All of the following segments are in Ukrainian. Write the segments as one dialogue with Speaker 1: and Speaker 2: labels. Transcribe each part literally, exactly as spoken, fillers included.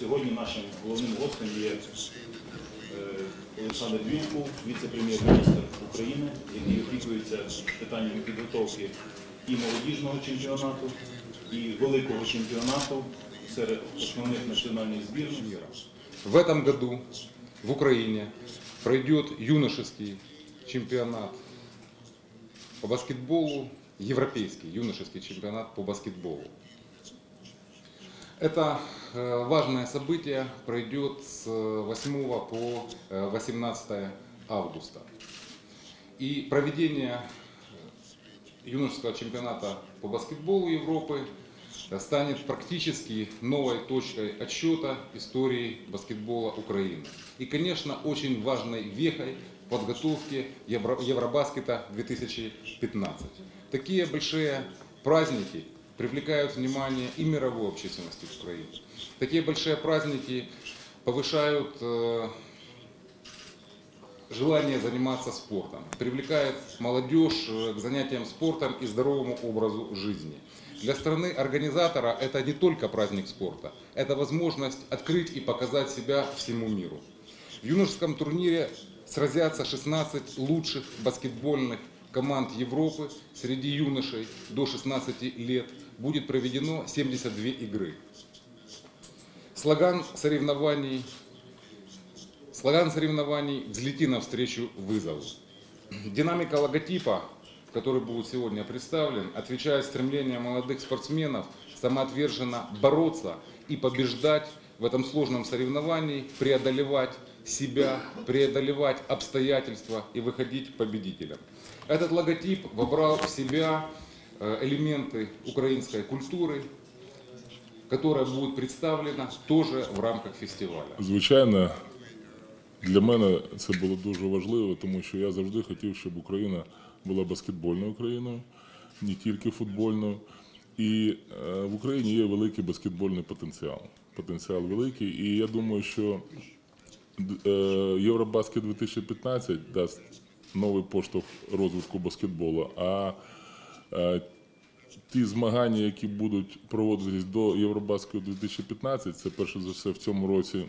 Speaker 1: Сьогодні нашим головним гостем є Олександр Вілкул, віце-прем'єр-міністр України, який опікується питаннями підготовки і молодіжного чемпіонату, і великого чемпіонату серед основних национальных сборных мира.
Speaker 2: В этом году в Украине пройдет юношеский чемпионат по баскетболу, европейский юношеский чемпионат по баскетболу. Это важное событие пройдет с восьмого по восемнадцатое августа. И проведение юношеского чемпионата по баскетболу Европы станет практически новой точкой отсчета истории баскетбола Украины. И, конечно, очень важной вехой подготовки Евробаскета две тысячи пятнадцать. Такие большие праздники привлекают внимание и мировой общественности Украины. Такие большие праздники повышают э, желание заниматься спортом, привлекает молодежь к занятиям спортом и здоровому образу жизни. Для страны-организатора это не только праздник спорта, это возможность открыть и показать себя всему миру. В юношеском турнире сразятся шестнадцать лучших баскетбольных команд Европы среди юношей до шестнадцати лет. Будет проведено семьдесят две игры. Слоган соревнований, слоган соревнований «Взлети навстречу вызову». Динамика логотипа, который будет сегодня представлен, отвечает стремлению молодых спортсменов самоотверженно бороться и побеждать в этом сложном соревновании, преодолевать себя, преодолевать обстоятельства и выходить победителем. Этот логотип вобрал в себя элементы украинской культуры, которая будет представлена тоже в рамках фестивалю.
Speaker 3: Звичайно, для мене це було дуже важливо, тому що я завжди хотів, щоб Україна була баскетбольною країною, не тільки футбольною. І в Україні є великий баскетбольний потенціал. Потенціал великий. І я думаю, що Євробаскет дві тисячі п'ятнадцять дасть новий поштовх розвитку баскетболу. А ті змагання, які будуть проводитись до Євробаскету дві тисячі п'ятнадцять, це перше за все в цьому році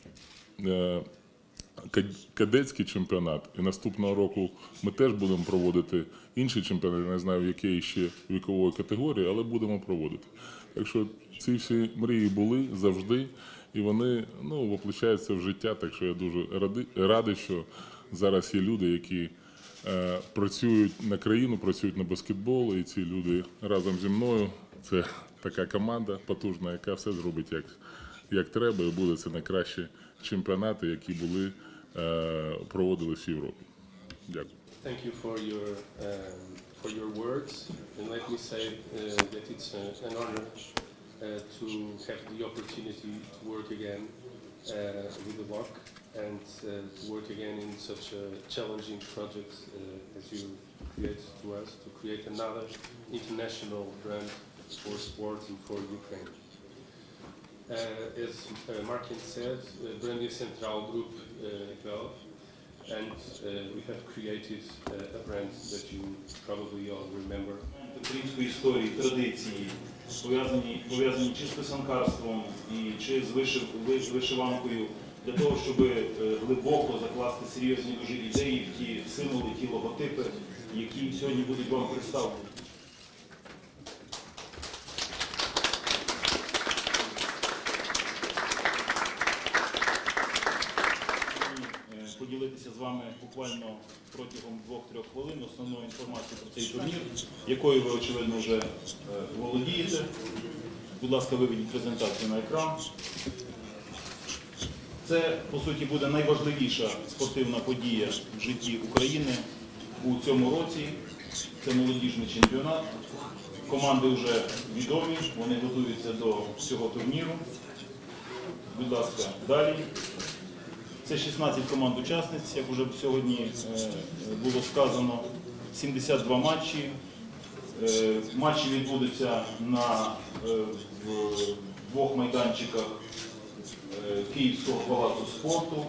Speaker 3: кадетський чемпіонат, і наступного року ми теж будемо проводити інший чемпіонат, я не знаю в якій ще вікової категорії, але будемо проводити. Так що ці всі мрії були завжди, і вони ну, воплощаються в життя, так що я дуже радий, радий, що зараз є люди, які е, працюють на країну, працюють на баскетбол, і ці люди разом зі мною, це така команда потужна, яка все зробить як, як треба, і буде це найкращі чемпіонати, які були проводились в Європі. Дякую.
Speaker 4: Thank you for your um, for your words, and let me say uh, that it's uh, an honor uh, to have the opportunity to work again uh, with the B O C and uh, to work again in such a challenging project uh, as you created to us, to create another international brand for sport and for Ukraine. Uh, as uh, Martin said, uh, Brandy Central Group uh, developed, and uh, we have created uh, a brand that you probably all remember.
Speaker 1: Української історії, традиції, пов'язані пов'язані чи з писанкарством, і чи з вишив, вишиванкою, для того, щоб глибоко закласти серйозні дуже ідеї в ті символи, ті логотипи, які сьогодні будуть вам представлені. Поділитися з вами буквально протягом двох-трьох хвилин основною інформацією про цей турнір, якою ви, очевидно, вже володієте. Будь ласка, виведіть презентацію на екран. Це, по суті, буде найважливіша спортивна подія в житті України у цьому році. Це молодіжний чемпіонат. Команди вже відомі, вони готуються до цього турніру. Будь ласка, далі. Це шістнадцять команд-учасниць, як вже сьогодні було сказано, сімдесят два матчі. Матчі відбудуться на двох майданчиках Київського палацу спорту.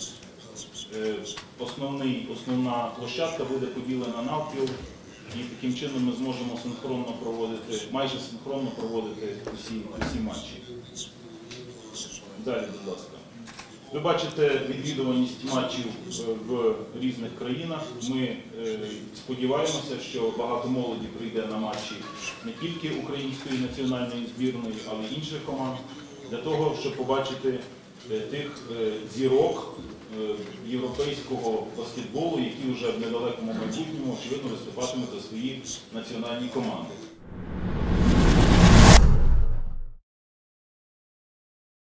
Speaker 1: Основний, основна площадка буде поділена навпіл, і таким чином ми зможемо синхронно проводити, майже синхронно проводити усі, усі матчі. Далі, будь ласка. Ви бачите відвідуваність матчів в різних країнах. Ми сподіваємося, що багато молоді прийде на матчі не тільки української національної збірної, але й інших команд, для того, щоб побачити тих зірок європейського баскетболу, які вже в недалекому майбутньому, очевидно, виступатимуть за свої національні команди.